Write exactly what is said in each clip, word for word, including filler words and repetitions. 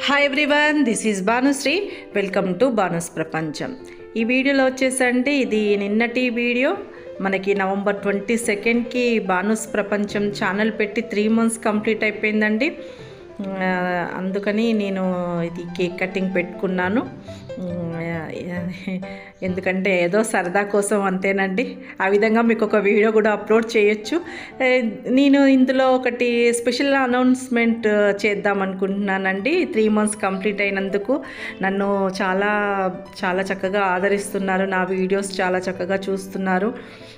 Hi everyone, this is Bhanushri. Welcome to Bhanu's ప్రపంచం. ఈ వీడియోలో వచ్చేసండి, ఇది నిన్నటి వీడియో. మనకి నవంబర్ ట్వంటీ సెకండ్కి భానుస్ ప్రపంచం ఛానల్ పెట్టి త్రీ మంత్స్ కంప్లీట్ అయిపోయిందండి. అందుకని నేను ఇది కేక్ కటింగ్ పెట్టుకున్నాను. ఎందుకంటే ఏదో సరదా కోసం అంతేనండి. ఆ విధంగా మీకు ఒక వీడియో కూడా అప్లోడ్ చేయొచ్చు. నేను ఇందులో ఒకటి స్పెషల్ అనౌన్స్మెంట్ చేద్దాం అనుకుంటున్నానండి. త్రీ మంత్స్ కంప్లీట్ అయినందుకు నన్ను చాలా చాలా చక్కగా ఆదరిస్తున్నారు. నా వీడియోస్ చాలా చక్కగా చూస్తున్నారు.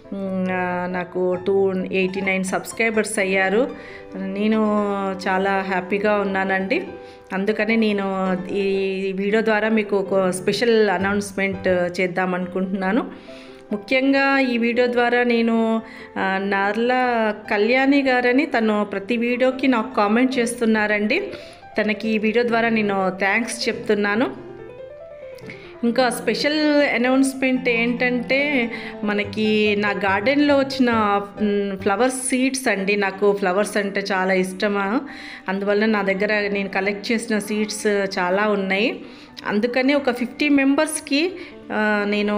నాకు టూ ఎయిటీ నైన్ సబ్స్క్రైబర్స్ అయ్యారు. నేను చాలా హ్యాపీగా ఉన్నానండి. అందుకని నేను ఈ వీడియో ద్వారా మీకు ఒక స్పెషల్ అనౌన్స్మెంట్ చేద్దాం అనుకుంటున్నాను. ముఖ్యంగా ఈ వీడియో ద్వారా నేను నార్ల కళ్యాణి గారని తను ప్రతి వీడియోకి నాకు కామెంట్ చేస్తున్నారండి. తనకి ఈ వీడియో ద్వారా నేను థ్యాంక్స్ చెప్తున్నాను. ఇంకా స్పెషల్ అనౌన్స్మెంట్ ఏంటంటే, మనకి నా గార్డెన్లో వచ్చిన ఫ్లవర్స్ సీడ్స్ అండి. నాకు ఫ్లవర్స్ అంటే చాలా ఇష్టమా, అందువల్ల నా దగ్గర నేను కలెక్ట్ చేసిన సీడ్స్ చాలా ఉన్నాయి. అందుకని ఒక ఫిఫ్టీ మెంబర్స్కి నేను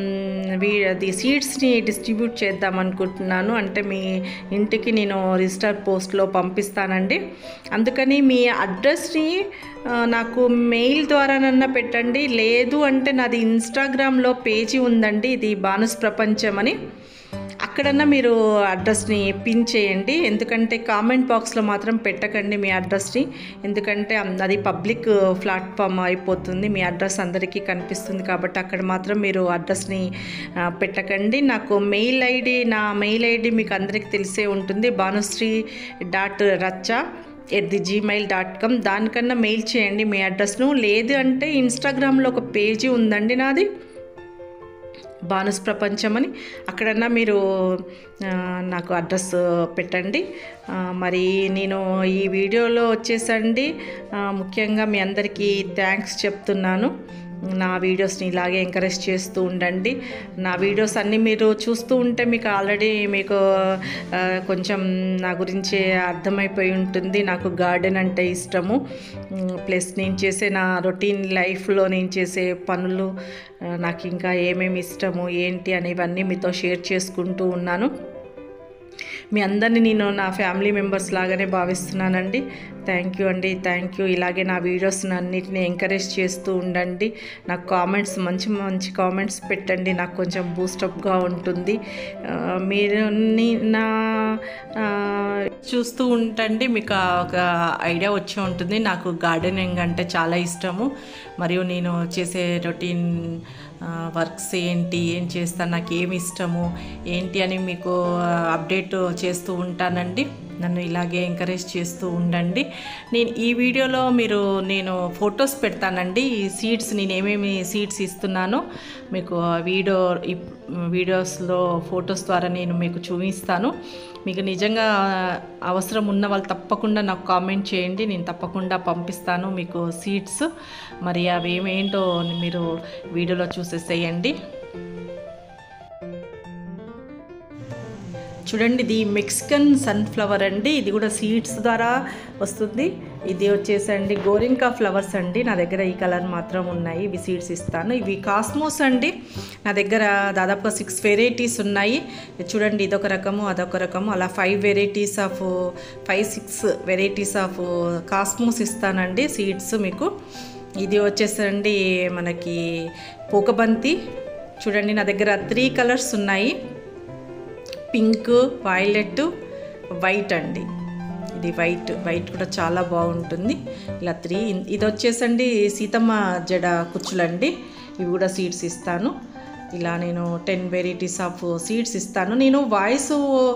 అది సీడ్స్ని డిస్ట్రిబ్యూట్ చేద్దాం అనుకుంటున్నాను. అంటే మీ ఇంటికి నేను రిజిస్టర్ పోస్ట్లో పంపిస్తానండి. అందుకని మీ అడ్రస్ని నాకు మెయిల్ ద్వారానన్నా పెట్టండి. లేదు అంటే నాది ఇన్స్టాగ్రామ్లో పేజీ ఉందండి, ఇది భానుస్ ప్రపంచం అని. అక్కడన్నా మీరు అడ్రస్ని పిన్ చేయండి. ఎందుకంటే కామెంట్ బాక్స్లో మాత్రం పెట్టకండి మీ అడ్రస్ని. ఎందుకంటే అది పబ్లిక్ ప్లాట్ఫామ్ అయిపోతుంది, మీ అడ్రస్ అందరికీ కనిపిస్తుంది. కాబట్టి అక్కడ మాత్రం మీరు అడ్రస్ని పెట్టకండి. నాకు మెయిల్ ఐడి, నా మెయిల్ ఐడి మీకు అందరికీ తెలిసే ఉంటుంది, భానుశ్రీ డాట్ రచ్చా at the Gmail dot com. దానికన్నా మెయిల్ చేయండి మీ అడ్రస్ను. లేదు అంటే ఇన్స్టాగ్రామ్లో ఒక పేజీ ఉందండి నాది, భానుస్ ప్రపంచం అని. అక్కడన్నా మీరు నాకు అడ్రస్ పెట్టండి. మరి నేను ఈ వీడియోలో వచ్చేసండి ముఖ్యంగా మీ అందరికీ థ్యాంక్స్ చెప్తున్నాను. నా వీడియోస్ని ఇలాగే ఎంకరేజ్ చేస్తూ ఉండండి. నా వీడియోస్ అన్నీ మీరు చూస్తూ ఉంటే మీకు ఆల్రెడీ మీకు కొంచెం నా గురించి అర్థమైపోయి ఉంటుంది. నాకు గార్డెన్ అంటే ఇష్టము, ప్లస్ నేను చేసే నా రొటీన్ లైఫ్లో నేను చేసే పనులు, నాకు ఇంకా ఏమేమి ఇష్టము ఏంటి అనేవన్నీ మీతో షేర్ చేసుకుంటూ ఉన్నాను. మీ అందరినీ నేను నా ఫ్యామిలీ మెంబర్స్ లాగానే భావిస్తున్నానండి. థ్యాంక్ యూ అండి, థ్యాంక్ యూ. ఇలాగే నా వీడియోస్ అన్నిటిని ఎంకరేజ్ చేస్తూ ఉండండి. నాకు కామెంట్స్, మంచి మంచి కామెంట్స్ పెట్టండి, నాకు కొంచెం బూస్టప్గా ఉంటుంది. మీరు నా చూస్తూ ఉంటండి, మీకు ఒక ఐడియా వచ్చి ఉంటుంది. నాకు గార్డెనింగ్ అంటే చాలా ఇష్టము. మరియు నేను చేసే రొటీన్ వర్క్స్ ఏంటి, ఏం చేస్తాను, నాకు ఏమి ఇష్టము ఏంటి అని మీకు అప్డేట్ చేస్తూ ఉంటానండి. నన్ను ఇలాగే ఎంకరేజ్ చేస్తూ ఉండండి. నేను ఈ వీడియోలో మీరు నేను ఫొటోస్ పెడతానండి. ఈ సీడ్స్ నేను ఏమేమి సీడ్స్ ఇస్తున్నానో మీకు వీడియో వీడియోస్లో ఫొటోస్ ద్వారా నేను మీకు చూపిస్తాను. మీకు నిజంగా అవసరం ఉన్న వాళ్ళు తప్పకుండా నాకు కామెంట్ చేయండి, నేను తప్పకుండా పంపిస్తాను మీకు సీడ్స్. మరి అవి ఏమేంటో మీరు వీడియోలో చూసేసేయండి. చూడండి, ఇది మెక్సికన్ సన్ఫ్లవర్ అండి. ఇది కూడా సీడ్స్ ద్వారా వస్తుంది. ఇది వచ్చేసండి గోరింకా ఫ్లవర్స్ అండి. నా దగ్గర ఈ కలర్ మాత్రం ఉన్నాయి, ఇవి సీడ్స్ ఇస్తాను. ఇవి కాస్మోస్ అండి. నా దగ్గర దాదాపుగా సిక్స్ వెరైటీస్ ఉన్నాయి. చూడండి, ఇదొక రకము, అదొక రకము, అలా five varieties of five six varieties of cosmos ఇస్తానండి సీడ్స్ మీకు. ఇది వచ్చేసండి మనకి పోకబంతి. చూడండి, నా దగ్గర త్రీ కలర్స్ ఉన్నాయి, పింక్, వైలెట్, వైట్ అండి. ఇది వైట్ వైట్ కూడా చాలా బాగుంటుంది. ఇలా త్రీ. ఇది వచ్చేసండి సీతమ్మ జడ కుచ్చులండి. ఇవి కూడా సీడ్స్ ఇస్తాను. ఇలా నేను టెన్ వెరైటీస్ ఆఫ్ సీడ్స్ ఇస్తాను. నేను వాయిస్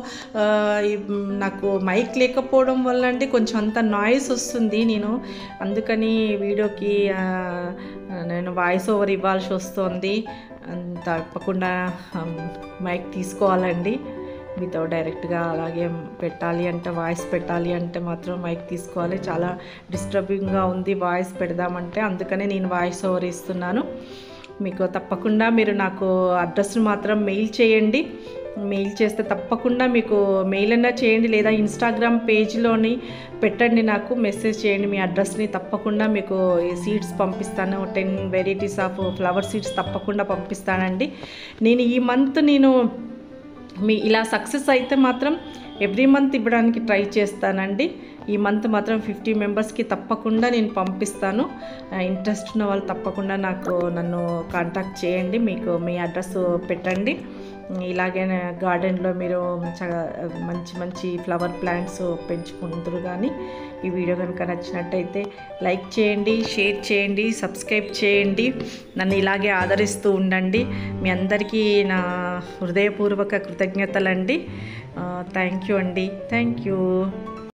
నాకు మైక్ లేకపోవడం వల్ల అంటే కొంచెం అంత నాయిస్ వస్తుంది. నేను అందుకని వీడియోకి నేను వాయిస్ ఓవర్ ఇవ్వాల్సి వస్తుంది. తప్పకుండా మైక్ తీసుకోవాలండి. మీతో డైరెక్ట్గా అలాగే పెట్టాలి అంటే, వాయిస్ పెట్టాలి అంటే మాత్రం మైక్ తీసుకోవాలి. చాలా డిస్టర్బింగ్గా ఉంది వాయిస్ పెడదామంటే, అందుకనే నేను వాయిస్ ఓవర్ ఇస్తున్నాను. మీకు తప్పకుండా మీరు నాకు అడ్రస్ను మాత్రం మెయిల్ చేయండి. మెయిల్ చేస్తే తప్పకుండా మీకు మెయిల్ అన్నా చేయండి, లేదా ఇన్స్టాగ్రామ్ పేజ్లోని పెట్టండి, నాకు మెసేజ్ చేయండి మీ అడ్రస్ని. తప్పకుండా మీకు ఈ సీడ్స్ పంపిస్తాను. Ten varieties of flower seeds తప్పకుండా పంపిస్తానండి. నేను ఈ మంత్ నేను మీ ఇలా సక్సెస్ అయితే మాత్రం ఎవ్రీ మంత్ ఇవ్వడానికి ట్రై చేస్తానండి. ఈ మంత్ మాత్రం ఫిఫ్టీ మెంబర్స్కి తప్పకుండా నేను పంపిస్తాను. ఇంట్రెస్ట్ ఉన్న వాళ్ళు తప్పకుండా నాకు నన్ను కాంటాక్ట్ చేయండి, మీకు మీ అడ్రస్ పెట్టండి. ఇలాగే గార్డెన్లో మీరు మంచి మంచి ఫ్లవర్ ప్లాంట్స్ పెంచుకుంటారు. కానీ ఈ వీడియో కనుక నచ్చినట్టయితే లైక్ చేయండి, షేర్ చేయండి, సబ్స్క్రైబ్ చేయండి. నన్ను ఇలాగే ఆదరిస్తూ ఉండండి. మీ అందరికీ నా హృదయపూర్వక కృతజ్ఞతలండి. థ్యాంక్ యూ అండి. Thank you.